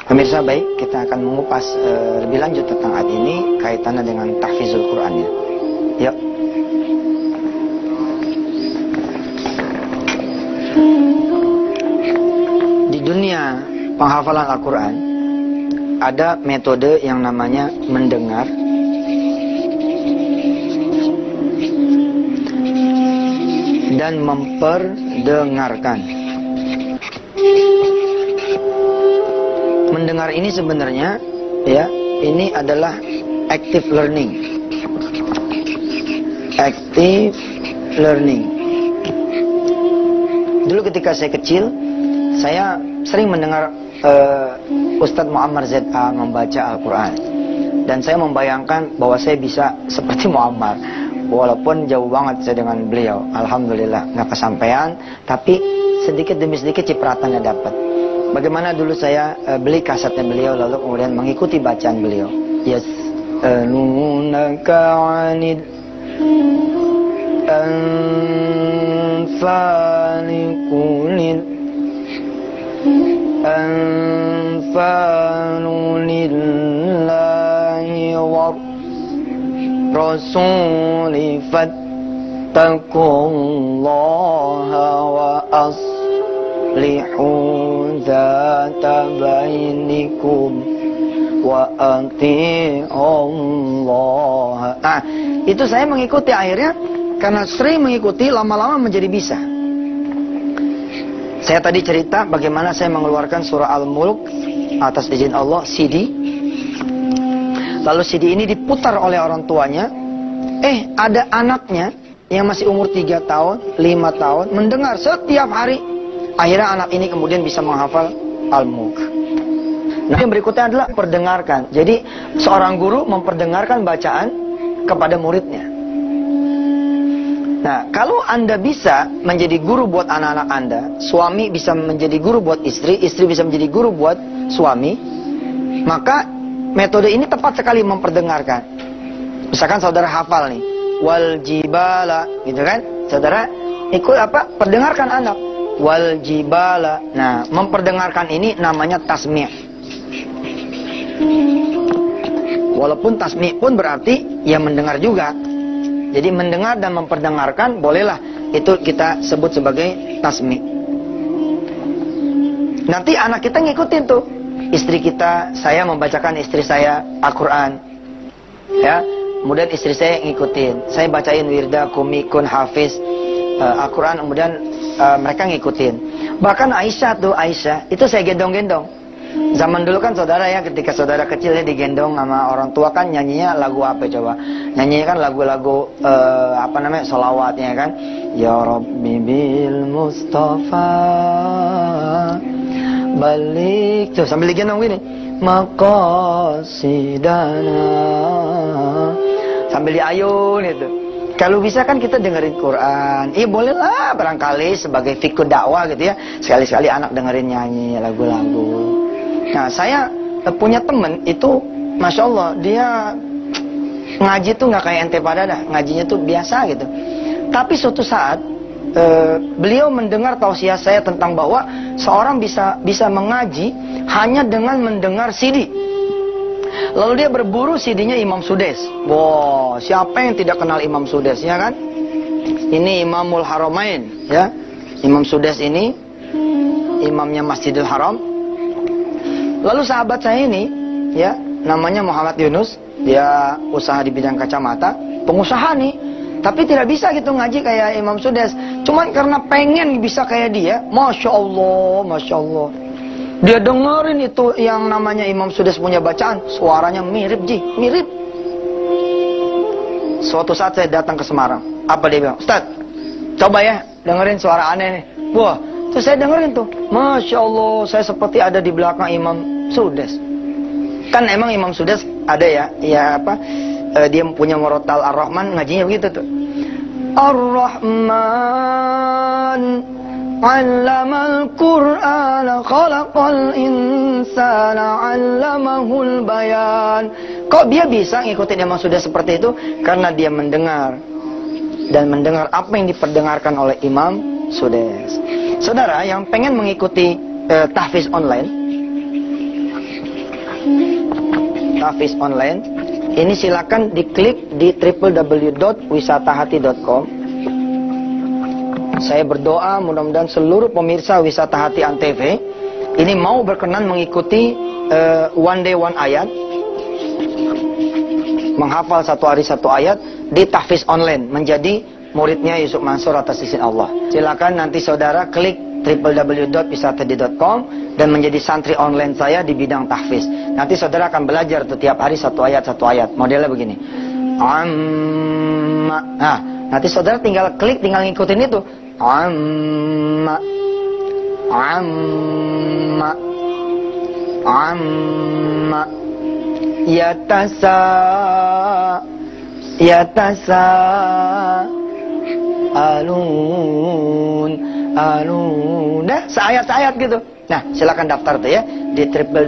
Pemirsa baik, kita akan mengupas lebih lanjut tentang ayat ini kaitannya dengan tahfizul Quran ya. Yuk. Di dunia penghafalan Al-Quran ada metode yang namanya mendengar dan memperdengarkan. Mendengar ini sebenarnya ya, ini adalah active learning. Active learning. Dulu ketika saya kecil, saya sering mendengar Ustadz Muammar Z.A. membaca Al-Quran. Dan saya membayangkan bahwa saya bisa seperti Muammar. Walaupun jauh banget saya dengan beliau. Alhamdulillah, nggak kesampaian. Tapi sedikit demi sedikit cipratannya dapat. Bagaimana dulu saya beli kasetnya beliau, lalu kemudian mengikuti bacaan beliau. Yas'alunaka 'anil anfali anfalu lillahi wa rasuli fattaqullaha wa aslihu dzata bainikum wa ati'ullaha. Nah, itu saya mengikuti, akhirnya karena sering mengikuti, lama-lama menjadi bisa. Saya tadi cerita bagaimana saya mengeluarkan surah Al-Mulk atas izin Allah, CD. Lalu CD ini diputar oleh orang tuanya. Ada anaknya yang masih umur 3 tahun, 5 tahun, mendengar setiap hari. Akhirnya anak ini kemudian bisa menghafal Al-Mulk. Nah, yang berikutnya adalah perdengarkan. Jadi, seorang guru memperdengarkan bacaan kepada muridnya. Nah, kalau Anda bisa menjadi guru buat anak-anak Anda, suami bisa menjadi guru buat istri, istri bisa menjadi guru buat suami, maka metode ini tepat sekali memperdengarkan. Misalkan saudara hafal nih, wal jibala, gitu kan? Saudara ikut apa? Perdengarkan anak. Wal jibala. Nah, memperdengarkan ini namanya tasmi'. Walaupun tasmi' pun berarti ya mendengar juga. Jadi mendengar dan memperdengarkan bolehlah, itu kita sebut sebagai tasmi'. Nanti anak kita ngikutin tuh. Istri kita, saya membacakan istri saya Al-Quran. Ya, kemudian istri saya ngikutin. Saya bacain wirda, kumikun, hafiz Al-Quran, kemudian mereka ngikutin. Bahkan Aisyah itu saya gendong-gendong. Zaman dulu kan saudara ya, ketika saudara kecilnya digendong sama orang tua kan nyanyinya lagu apa coba? Nyanyinya kan lagu-lagu sholawatnya kan. Ya Rabbi bil Mustafa balik. Tuh sambil digendong gini. Maqasidana. Sambil diayun itu. Kalau bisa kan kita dengerin Quran. Bolehlah barangkali sebagai fikih dakwah gitu ya. Sekali-sekali anak dengerin nyanyi lagu-lagu. Nah, saya punya temen itu, Masya Allah, dia ngaji tuh nggak kayak ente pada dah. Ngajinya tuh biasa gitu. Tapi suatu saat, beliau mendengar tausiah saya tentang bahwa seorang bisa mengaji hanya dengan mendengar CD. Lalu dia berburu CD-nya Imam Sudes. Wow, siapa yang tidak kenal Imam Sudes, ya kan? Ini Imamul Haramain, ya. Imam Sudes ini imamnya Masjidil Haram. Lalu sahabat saya ini, ya, namanya Muhammad Yunus, dia usaha di bidang kacamata, pengusaha nih. Tapi tidak bisa gitu ngaji kayak Imam Sudes. Cuman karena pengen bisa kayak dia, Masya Allah, Masya Allah. Dia dengerin itu yang namanya Imam Sudes punya bacaan, suaranya mirip, mirip. Suatu saat saya datang ke Semarang, apa dia bilang? Ustaz, coba ya dengerin suara aneh nih. Wah, terus saya dengerin tuh, Masya Allah, saya seperti ada di belakang Imam Sudes. Kan emang Imam Sudes ada ya, dia punya Murattal Ar-Rahman, ngajinya begitu tuh. Ar-Rahman 'allamal Qur'ana khalaqal insana 'allamahul bayan. Kok dia bisa ngikutin Imam Sudes seperti itu? Karena dia mendengar dan mendengar apa yang diperdengarkan oleh Imam Sudes. Saudara yang pengen mengikuti tahfiz online, Tahfiz online. Ini silakan diklik di www.wisatahati.com. Saya berdoa mudah-mudahan seluruh pemirsa Wisata Hati Antv ini mau berkenan mengikuti one day one ayat, menghafal satu hari satu ayat di tahfiz online, menjadi muridnya Yusuf Mansur atas izin Allah. Silakan nanti saudara klik www.wisatahati.com dan menjadi santri online saya di bidang tahfiz. Nanti saudara akan belajar tuh tiap hari satu ayat. Modelnya begini. Amma. Nah, nanti saudara tinggal klik, tinggal ngikutin itu. Amma. Amma. Amma. Yatasa. Alun. Dah, seayat-ayat gitu. Nah, silakan daftar tuh ya di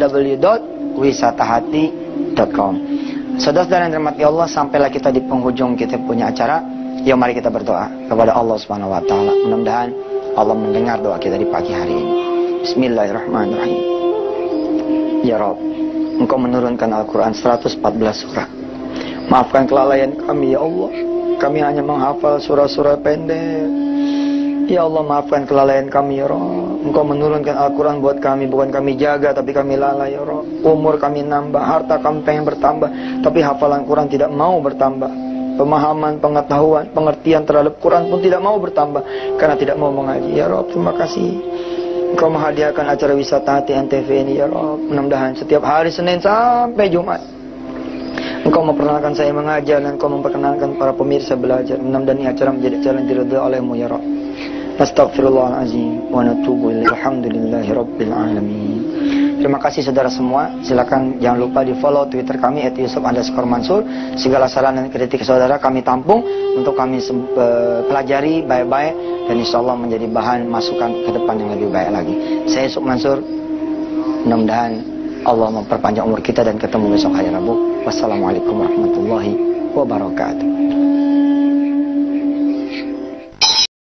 www.wisatahati.com. Saudara-saudara yang dirahmati Allah, sampailah kita di penghujung kita punya acara. Yuk mari kita berdoa kepada Allah Subhanahu wa taala. Mudah-mudahan Allah mendengar doa kita di pagi hari ini. Bismillahirrahmanirrahim. Ya Rabb, Engkau menurunkan Al-Quran 114 surah. Maafkan kelalaian kami ya Allah. Kami hanya menghafal surah-surah pendek. Ya Allah, maafkan kelalaian kami ya Rabb. Engkau menurunkan Al-Quran buat kami, bukan kami jaga tapi kami lalai ya Rabb. Umur kami nambah, harta kami pengen bertambah, tapi hafalan Quran tidak mau bertambah. Pemahaman, pengetahuan, pengertian terhadap Quran pun tidak mau bertambah karena tidak mau mengaji. Ya Rabb, terima kasih Engkau menghadiahkan acara Wisata Hati Antv ini ya Rabb. Mudah-mudahan setiap hari Senin sampai Jumat Engkau memperkenalkan saya mengajar dan Engkau memperkenalkan para pemirsa belajar. Mudah-mudahan ini acara menjadi acara yang diridhai oleh-Mu ya Rabb. Astaghfirullahaladzim wa natubu ilaihi. Alhamdulillahi rabbil alamin. Terima kasih saudara semua. Silakan jangan lupa di follow Twitter kami @yusuf_mansur. Segala saran dan kritik saudara kami tampung untuk kami pelajari baik-baik dan insyaallah menjadi bahan masukan ke depan yang lebih baik lagi. Saya Yusuf Mansur. Mudah-mudahan Allah memperpanjang umur kita dan ketemu besok hari Rabu. Wassalamualaikum warahmatullahi wabarakatuh.